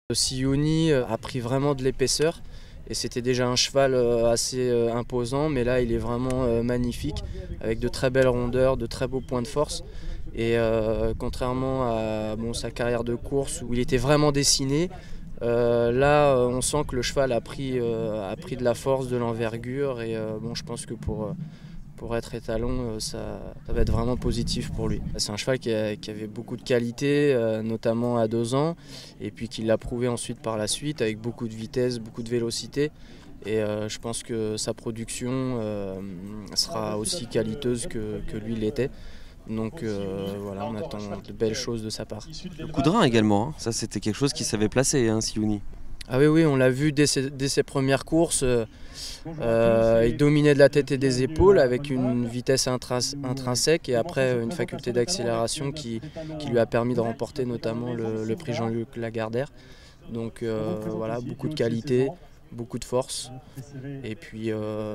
Sioni a pris vraiment de l'épaisseur et c'était déjà un cheval assez imposant, mais là il est vraiment magnifique avec de très belles rondeurs, de très beaux points de force. Et contrairement à sa carrière de course où il était vraiment dessiné, là on sent que le cheval a pris de la force, de l'envergure et je pense que pour être étalon, ça va être vraiment positif pour lui. C'est un cheval qui avait beaucoup de qualité, notamment à 2 ans, et puis qui l'a prouvé ensuite par la suite avec beaucoup de vitesse, beaucoup de vélocité. Et je pense que sa production sera aussi qualiteuse que lui l'était. Donc voilà, on attend de belles choses de sa part. Le coup de rein également, hein. Ça c'était quelque chose qui savait placer, hein, Sioni. Ah oui, on l'a vu dès ses premières courses. Il dominait de la tête et des épaules avec une vitesse intrinsèque et après une faculté d'accélération qui lui a permis de remporter notamment le prix Jean-Luc Lagardère. Donc voilà, beaucoup de qualité, beaucoup de force et puis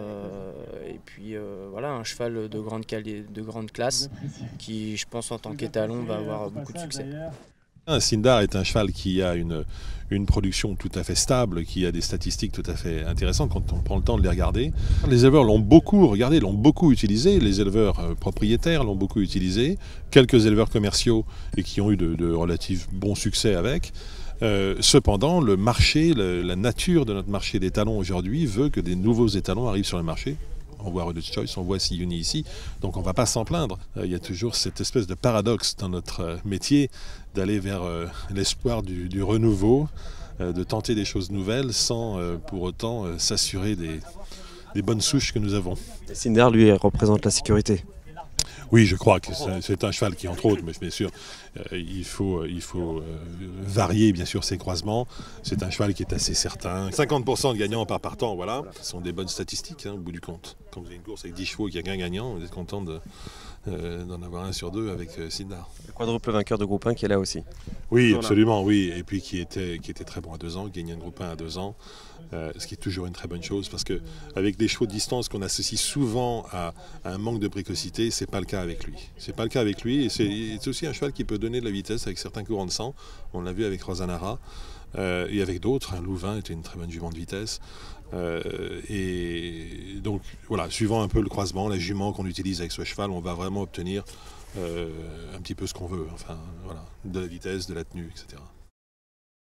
voilà, un cheval de grande classe qui, je pense, en tant qu'étalon va avoir beaucoup de succès. Sindar est un cheval qui a une production tout à fait stable, qui a des statistiques tout à fait intéressantes quand on prend le temps de les regarder. Les éleveurs l'ont beaucoup regardé, l'ont beaucoup utilisé, les éleveurs propriétaires l'ont beaucoup utilisé, quelques éleveurs commerciaux et qui ont eu de relatifs bons succès avec. Cependant, le marché, la nature de notre marché d'étalons aujourd'hui veut que des nouveaux étalons arrivent sur le marché. On voit Rode's Choice, on voit Sioni ici, donc on ne va pas s'en plaindre. Il y a toujours cette espèce de paradoxe dans notre métier d'aller vers l'espoir du renouveau, de tenter des choses nouvelles sans pour autant s'assurer des bonnes souches que nous avons. Sindar, lui, représente la sécurité. Oui, je crois que c'est un cheval qui, entre autres, mais bien sûr, il faut varier bien sûr ses croisements. C'est un cheval qui est assez certain. 50% de gagnants par partant, voilà. Ce sont des bonnes statistiques, hein, au bout du compte. Quand vous avez une course avec 10 chevaux qui a qu'un gagnant, vous êtes content d'en avoir un sur deux avec Sindar. Le quadruple vainqueur de groupe 1 qui est là aussi. Oui, absolument, oui. Et puis qui était très bon à 2 ans, qui gagnait un groupe 1 à 2 ans. Ce qui est toujours une très bonne chose parce qu'avec des chevaux de distance qu'on associe souvent à un manque de précocité, c'est pas le cas avec lui. C'est pas le cas avec lui et c'est aussi un cheval qui peut donner de la vitesse avec certains courants de sang. On l'a vu avec Rosanara et avec d'autres. Louvain était une très bonne jument de vitesse. Et donc voilà, suivant un peu le croisement, la jument qu'on utilise avec ce cheval, on va vraiment obtenir un petit peu ce qu'on veut. Enfin voilà, de la vitesse, de la tenue, etc.